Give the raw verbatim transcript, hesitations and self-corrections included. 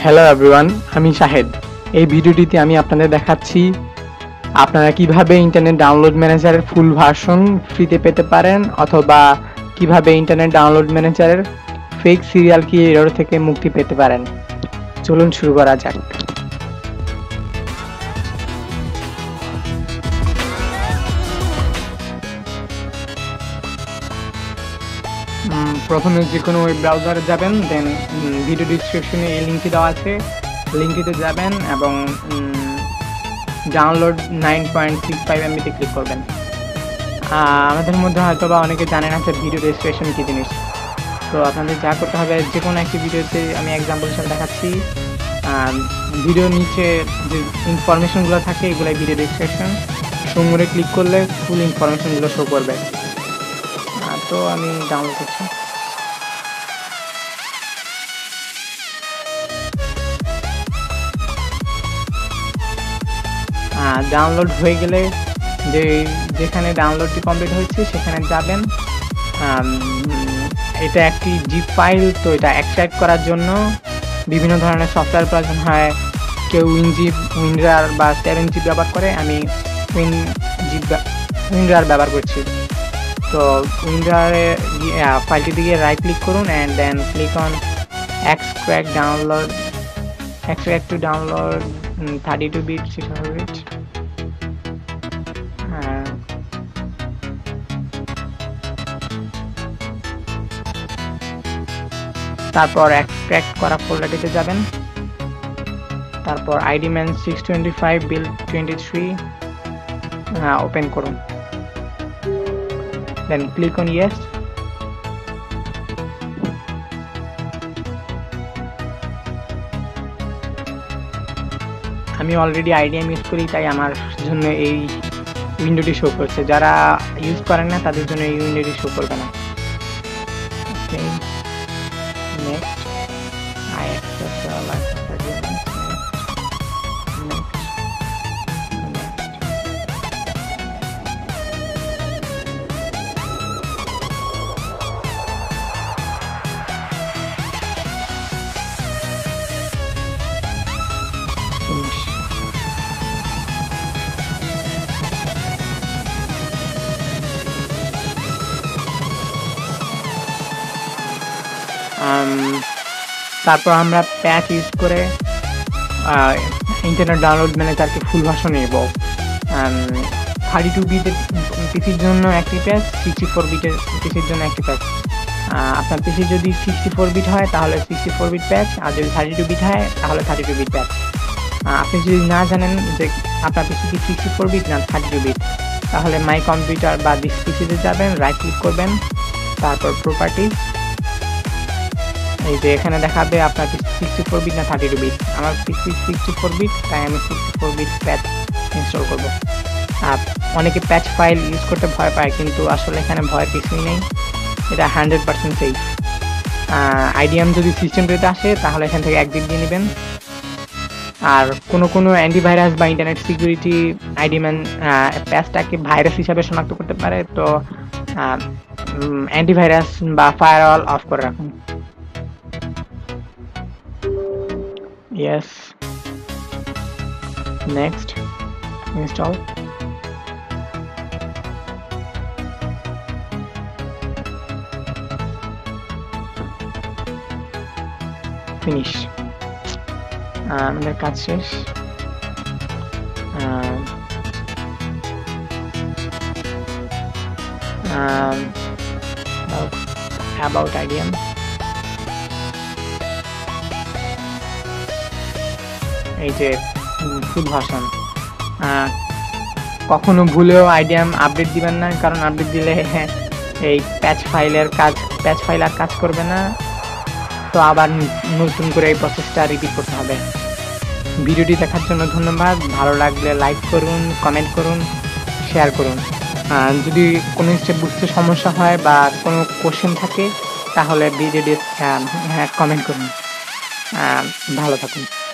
Hello everyone, আমি শাহেদ। এই ভিডিওটিতে আমি আপনাদের দেখাচ্ছি আপনারা কিভাবে ইন্টারনেট ডাউনলোড ম্যানেজারের ফুল ভার্সন ফ্রিতে পেতে পারেন, অথবা কিভাবে ইন্টারনেট ডাউনলোড ম্যানেজারের ফেক সিরিয়াল কি এরর থেকে মুক্তি পেতে পারেন। চলুন শুরু করা যাক। প্রথমে যে কোনো ওয়েব ব্রাউজারে যাবেন, দেন ভিডিও ডিসক্রিপশনে এই লিঙ্কটি দেওয়া আছে, লিঙ্কটিতে যাবেন এবং download nine point six five এমবিতে ক্লিক করবেন। আমাদের মধ্যে হয়তো বা অনেকে জানেন আছে ভিডিও রেজিস্ট্রেশন কী জিনিস। তো আপনাদের যা করতে হবে, যে কোনো একটি ভিডিওতে আমি এক্সাম্পল হিসেবে দেখাচ্ছি, ভিডিওর নিচে যে ইনফরমেশনগুলো থাকে এগুলাই ভিডিও রেজিস্ট্রেশন। সুমরে ক্লিক করলে ফুল ইনফরমেশনগুলো শো করবে। তো আমি ডাউনলোড করছি। ডাউনলোড হয়ে গেলে যে যেখানে ডাউনলোডটি কমপ্লিট হয়েছে সেখানে যাবেন। এটা একটি জিপ ফাইল, তো এটা এক্সট্রাক্ট করার জন্য বিভিন্ন ধরনের সফটওয়্যার প্রয়োজন হয়। কেউ উইনজিপ, উইনরার বা সেভেন জিপ ব্যবহার করে, আমি উইন জিপ উইনরার ব্যবহার করছি। তো উইন্ডারে ফাইলটি দিকে রাইট ক্লিক করুন and then click on extract download extract to download thirty two bit six hundred bit. তারপর এক্সট্রাক্ট করা ফোল্ডারটিতে যাবেন। তারপর ID man six twenty five build twenty three open করুন, then click on yes. আমি already IDM use করি, তাই আমার জন্য এই উইন্ডোটি শো করছে। যারা ইউজ করেন না তাদের জন্য এই উইন্ডোটি শো করবে না। Next I accept all agreements. তারপর আমরা প্যাচ ইউজ করে ইন্টারনেট ডাউনলোড ম্যানেজারকে ফুল ভার্সন নেব। থার্টি টু বিটের পিসির জন্য একটি প্যাচ, সিক্সটি ফোর বিটের পিসির জন্য একটি প্যাচ। আপনার পিসি যদি সিক্সটি ফোর বিট হয় তাহলে সিক্সটি ফোর বিট প্যাচ, আর যদি থার্টি টু বিট হয় তাহলে থার্টি টু বিট প্যাচ। আপনি যদি না জানেন যে আপনার পিসি কি সিক্সটি ফোর বিট না থার্টি টু বিট, তাহলে মাই কম্পিউটার বা দিস পিসিতে যাবেন, রাইট ক্লিক করবেন, তারপর প্রপার্টিজ। এই যে এখানে দেখাবে আপনার সিক্সটি ফোর বিট না থার্টি টু বিট। আমার পিসি সিক্সটি ফোর বিট, তাই আমি sixty four bit patch install করবো। আর অনেকে প্যাচ ফাইল ইউজ করতে ভয় পায়, কিন্তু আসলে এখানে ভয়ের কিছুই নেই, এটা হান্ড্রেড পার্সেন্ট সেফ। আইডিএম যদি সিস্টেমটিতে আসে তাহলে এখান থেকে একদিক দিয়ে নেবেন। আর কোনো কোনো অ্যান্টিভাইরাস বা ইন্টারনেট সিকিউরিটি আইডিএম প্যাচটাকে ভাইরাস হিসাবে শনাক্ত করতে পারে, তো অ্যান্টিভাইরাস বা ফায়ারওয়াল অফ করে রাখুন। Yes. Next, install. Finish. আমাদের কাজ শেষ। About IDM. এই যে ফুল ভার্সন। কখনো ভুলেও আইডিএম আপডেট দিবেন না, কারণ আপডেট দিলে এই প্যাচ ফাইলের কাজ প্যাচ ফাইল আর কাজ করবে না, তো আবার নতুন করে এই প্রসেসটা রিপিট করতে হবে। ভিডিওটি দেখার জন্য ধন্যবাদ। ভালো লাগলে লাইক করুন, কমেন্ট করুন, শেয়ার করুন। যদি কোনো স্টেপ বুঝতে সমস্যা হয় বা কোনো কোশ্চেন থাকে তাহলে ভিডিওটি হ্যাঁ কমেন্ট করুন। ভালো থাকুন।